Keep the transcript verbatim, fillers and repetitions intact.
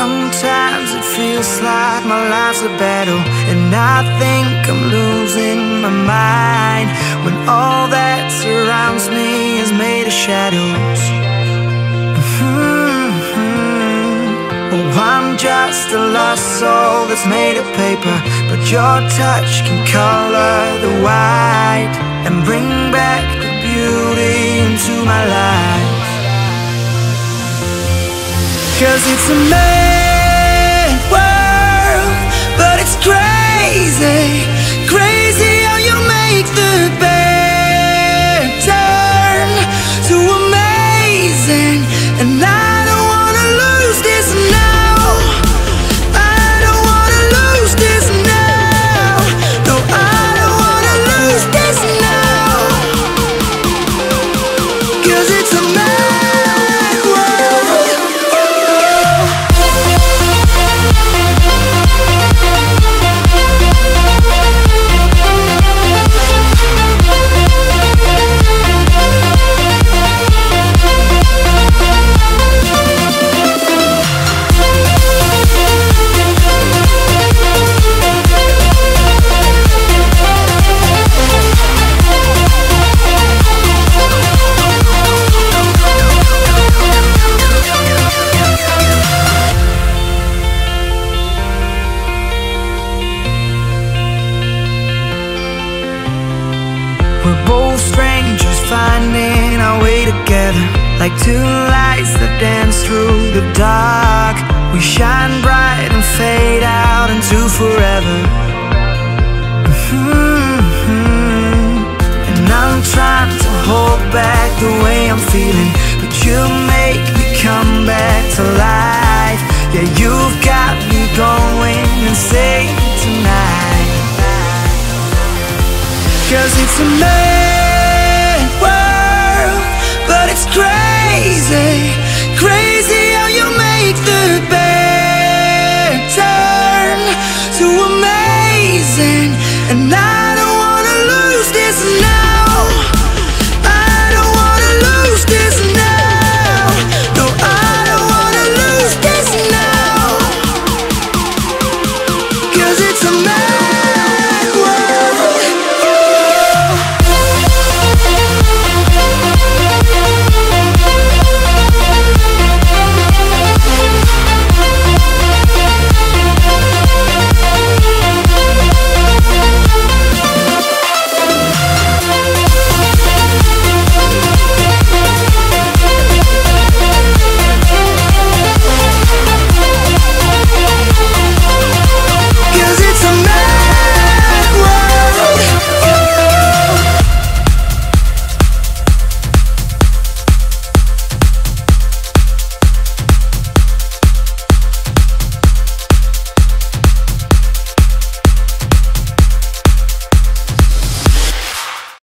Sometimes it feels like my life's a battle, and I think I'm losing my mind when all that surrounds me is made of shadows. Mm-hmm. Oh, I'm just a lost soul that's made of paper, but your touch can color the white and bring back the beauty into my life. 'Cause it's a mad world, but it's crazy, crazy how you make the bad turn so amazing. And I don't wanna lose this now, I don't wanna lose this now, no, I don't wanna lose this now. 'Cause it's a mad We're both strangers finding our way together, like two lights that dance through the dark. We shine bright and fade out into forever. Mm-hmm. And I'm trying to hold back the way I'm feeling, but you make me come back to life. Yeah, you've got me going insane tonight. 'Cause it's a mess.